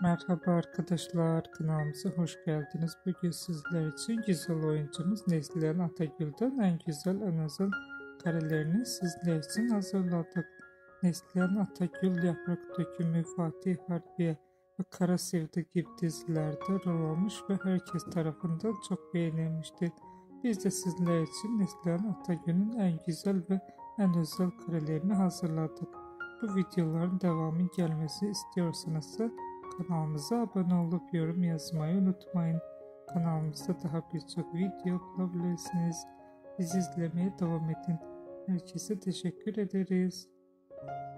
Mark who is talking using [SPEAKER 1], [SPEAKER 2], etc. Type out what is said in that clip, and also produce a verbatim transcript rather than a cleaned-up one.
[SPEAKER 1] Merhaba arkadaşlar, kanalımıza hoş geldiniz. Bugün sizler için güzel oyuncumuz Neslihan Atagül'den en güzel en özel karelerini sizler için hazırladık. Neslihan Atagül, Yaprak Dökümü, Fatih Harbiye ve Kara Sevda gibi dizilerde rol almış ve herkes tarafından çok beğenilmişti. Biz de sizler için Neslihan Atagül'ün en güzel ve en özel karelerini hazırladık. Bu videoların devamı gelmesi istiyorsanız kanalımıza abone olup yorum yazmayı unutmayın. Kanalımızda daha birçok video bulabilirsiniz. Bizi izlemeye devam edin. Herkese teşekkür ederiz.